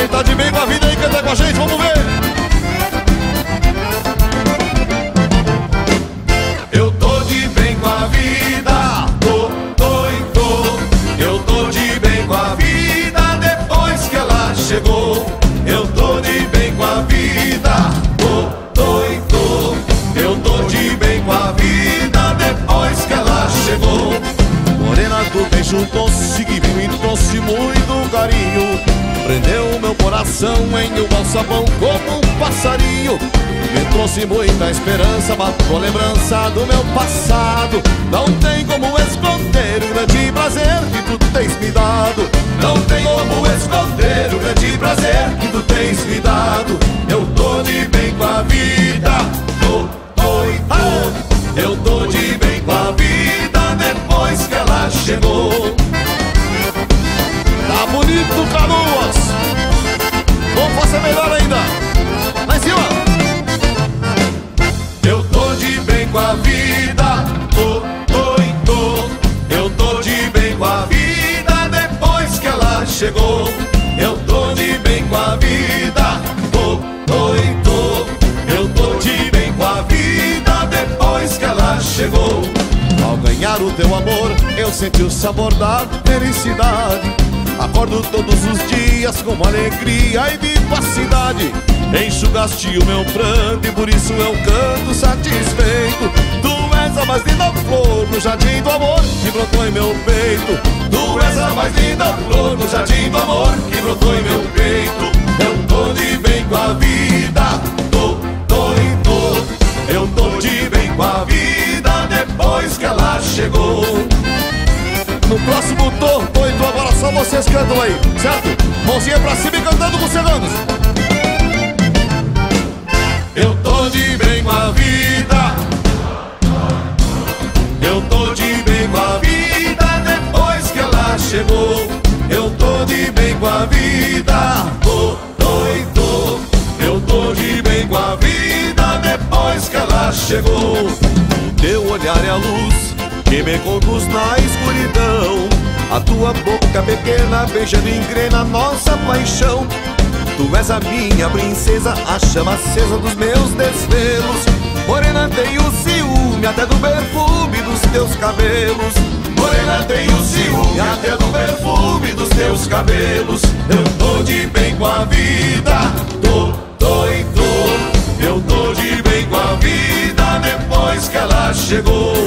Quem tá de bem com a vida aí, canta com a gente, vamos ver. Eu tô de bem com a vida, tô. Eu tô de bem com a vida depois que ela chegou. Eu tô de bem com a vida, tô. Eu tô de bem com a vida depois que ela chegou. Morena do beijo doce que me trouxe muito carinho, prendeu o meu coração em um alçapão como um passarinho. Me trouxe muita esperança, matou a lembrança do meu passado. Não tem como esconder o grande prazer que tu tens me dado. Não tem como esconder o grande prazer que tu tens me dado. Eu tô de bem com a vida, tô. Eu tô de bem com a vida depois que ela chegou. Tá bonito, Canoas. Vamos fazer melhor ainda. Lá em cima. Eu tô de bem com a vida, tô. Eu tô de bem com a vida depois que ela chegou. Eu tô de bem com a vida, tô. Eu tô de bem com a vida depois que ela chegou. Ao ganhar o teu amor, eu senti o sabor da felicidade. Acordo todos os dias com alegria e vivacidade. Enxugaste o meu pranto e por isso eu canto satisfeito. Tu és a mais linda flor no jardim do amor que brotou em meu peito. Tu és a mais linda flor no jardim do amor que brotou em meu peito. Eu tô de bem com a vida, tô. Eu tô de bem com a vida depois que ela chegou. No próximo Tô, agora só vocês cantam aí, certo? Mãozinha pra cima e cantando com os ceganos. Eu tô de bem com a vida. Eu tô de bem com a vida depois que ela chegou. Eu tô de bem com a vida, tô. Eu tô de bem com a vida depois que ela chegou. O teu olhar é a luz que me conduz na escuridão. A tua boca pequena beijando engrena nossa paixão. Tu és a minha princesa, a chama acesa dos meus desvelos. Morena, tenho ciúme até do perfume dos teus cabelos. Morena, tenho ciúme até do perfume dos teus cabelos. Eu tô de bem com a vida, tô. Eu tô de bem com a vida depois que ela chegou.